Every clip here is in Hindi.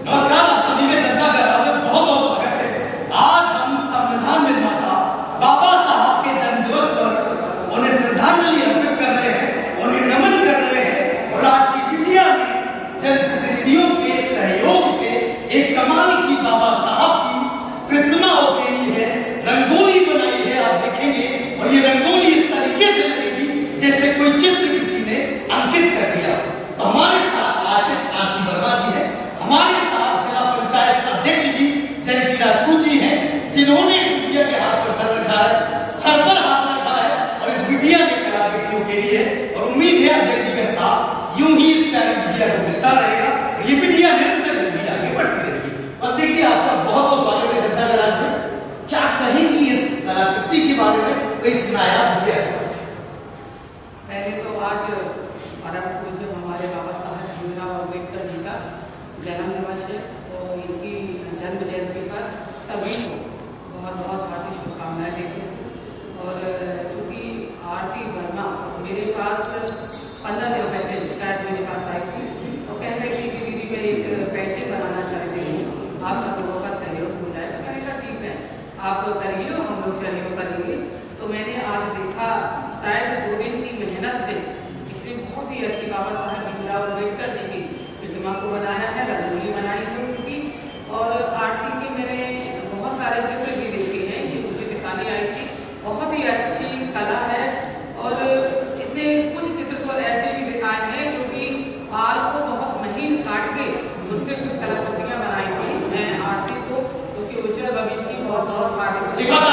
नमस्कार, आप सभी के जनता का राज में बहुत बहुत स्वागत है। आज हम संविधान निर्माता बाबा साहब के जन्म दिवस पर उन्हें श्रद्धांजलि अर्पित कर रहे हैं, उन्हें नमन कर रहे हैं और आज की बिटिया ने जनप्रतिनिधियों के सहयोग से एक कमाल की बाबा साहब की प्रतिमा उकेरी है, रंगोली बनाई है। आप देखेंगे और ये रंगोली इस तरीके से लगेगी जैसे कोई चित्र किसी ने अंकित कर दिया। तो हमारे साथ आर्टिस्ट आरती वर्मा जी है, हमारे साथ जिला पंचायत अध्यक्ष जी जयंती राजपूत जी हैं, जिन्होंने इस बिटिया के हाथ पर सर रखा है, सर पर हाथ रखा है और इस बिटिया ने कलाकृति उकेरी है। और उम्मीद है अध्यक्ष जी के साथ यूं ही इस प्यारी बिटिया को मिलता रहेगा और ये बिटिया निरंतर भी आगे बढ़ती रहेगी। अध्यक्ष जी, आपका बहुत बहुत स्वागत है जनता का राज में। क्या कहेंगी इस कलाकृति के बारे में, इस नायाब बिटिया के? पहले तो आज परम पूज्य हमारे बाबा साहब भीमराव अम्बेडकर जी का जन्म दिवस है, तो इनकी जन्म जयंती पर सभी को बहुत बहुत हार्दिक शुभकामनाएं देती हूँ। और चूँकि आरती वर्मा मेरे पास 15 दिन पहले शायद मेरे पास आई थी और कह रही थी कि दीदी मैं एक पेंटिंग बनाना चाहती हूँ, आप सब लोगों का सहयोग हो जाए। तो मैंने कहा ठीक है, आप करिए और हम लोग सहयोग करेंगे। तो मैंने आज देखा शायद 2 दिन की मेहनत से इसने बहुत ही अच्छी बाबा साहब भीमराव अम्बेडकर जी की प्रतिमा को बनाया है, रंगोली बनाई है उनकी। और आरती के मैंने बहुत सारे चित्र भी देखे हैं, ये मुझे दिखाने आई थी। बहुत ही अच्छी कला है और इसने कुछ चित्र तो ऐसे भी दिखाए हैं जो कि बाल को बहुत महीन काट के उससे कुछ कलाकृतियाँ बनाई थी। मैं आरती को उसके उज्जवल भविष्य की बहुत बहुत हार्दिक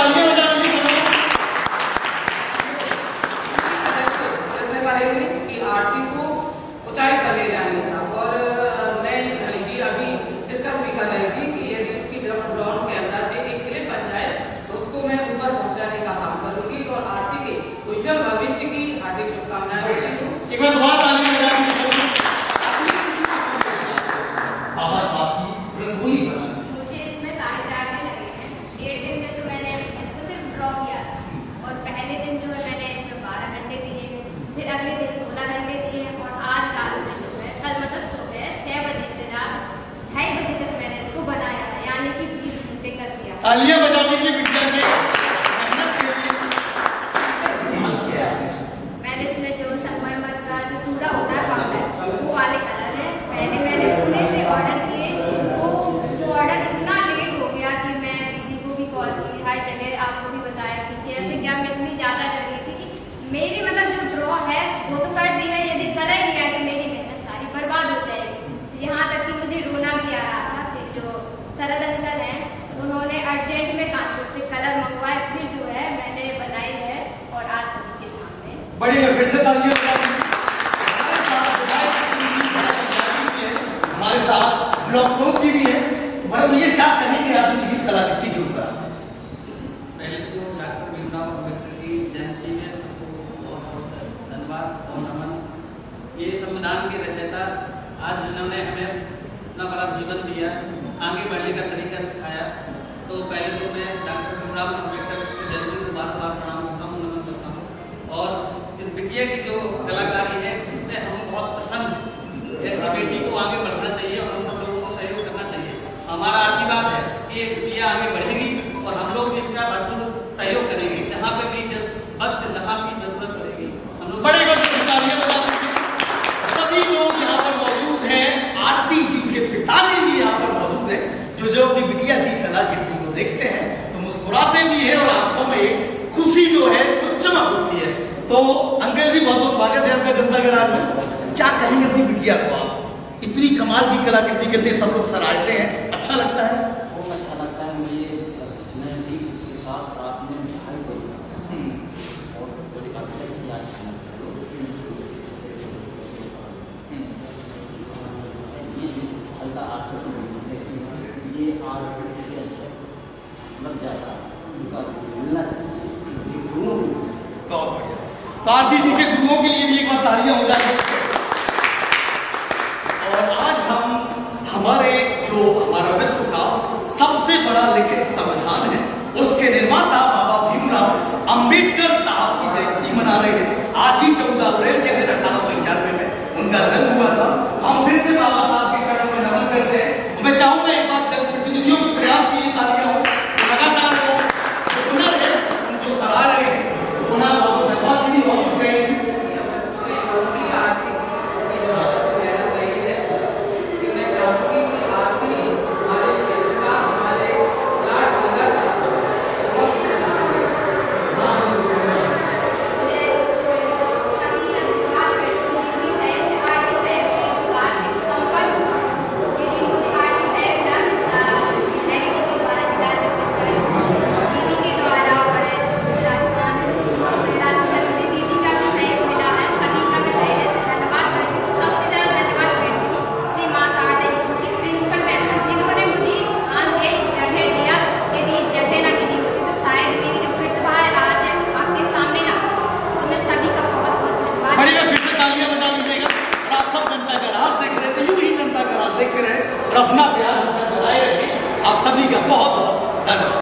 कि आरती को ऊंचाई पर ले जाने का। और मैं ये अभी डिस्कस भी कर रही थी कि यदि इसकी जब ड्रोन कैमरा से एक क्लिप बन जाए तो उसको मैं ऊपर पहुंचाने का काम करूंगी और आरती के उज्जवल भविष्य की हार्दिक शुभकामनाएं देती हूँ। एक बार दोबारा ताली बजाएं बाबा साहब की रंगोली बनाना। मुझे इसमें 4.5 दिन लगे हैं। 1 दिन में तो मैंने इसको सिर्फ ड्रॉ किया और पहले दिन जो है मैंने इसमें 12 घंटे दिए, फिर अगले दिन 16 घंटे दिए और आज रात में जो है कल मतलब सुबह 6 बजे से रात 2:30 बजे तक मैंने इसको बनाया था, यानी कि 20 घंटे कर दिया। तालियां बजा दीजिए बिटिया के मेहनत के लिए। इस्तेमाल किया है मैंने इसमें जो संगमरमर का जो चूड़ा होता है पाउडर, वो वाले कलर है। पहले मैंने पुणे से ऑर्डर किए, वो ऑर्डर इतना लेट हो गया कि मैं दीदी को भी कॉल की, हाय चले आपको भी बताया कि कैसे क्या। मैं इतनी ज़्यादा डर गई थी कि मेरी मतलब जो ड्रॉ है वो तो कर दी है, यदि कलर लिया कि मेरी मेहनत सारी बर्बाद हो जाएगी। यहाँ तक कि मुझे रोना भी आ रहा था। फिर जो सरद अंकल हैं उन्होंने अर्जेंट में कानपुर से कलर मंगवाए, फिर जो है मैंने बनाई है और आज सबके सामने बढ़िया। फिर से तालियां बजा दीजिए। हमारे साथ ब्लॉक प्रमुख जी भी हैं। मैडम ये क्या कहेंगे आप इस कलाकृति के ऊपर? पहले तो डॉक्टर भीमराव अम्बेडकर की जयंती में सबको बहुत बहुत धन्यवाद और नमन। ये संविधान के रचयिता आज जिन्होंने हमें इतना बड़ा जीवन दिया, आगे बढ़ने का तरीका सिखाया, तो पहले तो मैं डॉक्टर भीमराव अम्बेडकर की जयंती को बार बार प्रणाम करता हूँ, नमन करता हूँ। और इस बिटिया की जो कलाकारी है इसमें हम बहुत प्रसन्न हैं। ऐसी बेटी को आगे बढ़ना चाहिए और हम सब लोगों को सहयोग करना चाहिए। हमारा आशीर्वाद है कि ये बिटिया आगे बढ़ेगी और हम लोग इसका भरपूर सहयोग करेंगे। जहाँ पे भी वक्त जहाँ भी जरूरत पड़ेगी हम लोग बड़े सभी लोग यहाँ पर मौजूद हैं। आरती जी के पिताजी भी यहाँ पर मौजूद हैं, जो अपनी बिटिया की कलाकृति को देखते हैं तो मुस्कुराते भी हैं और आंखों में एक खुशी जो है वो चमक उठती है। तो अंकल जी बहुत बहुत स्वागत है आपका जनता के राज में। क्या कहेंगे अपनी बिटिया को? आप इतनी कमाल की कलाकृति करते सब लोग सराहते हैं, अच्छा लगता है? बहुत अच्छा लगता है मुझे। मैं भी उसके साथ रात में भाई को और बड़ी बात है कि आज ये हल्का आर्ट है, ये आर्ट लग जाता उनका मिलना चाहिए गुरुओं को। बहुत बढ़िया। तो आरती जी के गुरुओं के लिए भी एक बार तालियां हो जाए। और आज हम हमारे जो हमारा विश्व का सबसे बड़ा लिखित संविधान है उसके निर्माता बाबा भीमराव अम्बेडकर साहब की जयंती मना रहे हैं। आज ही 14 अप्रैल के दिन 1891 में उनका जन्म हुआ था। हम फिर से बाबा साहब के चरणों में नमन करते हैं। मैं चाहूँ प्यार बनाए रखें। आप सभी का बहुत बहुत धन्यवाद।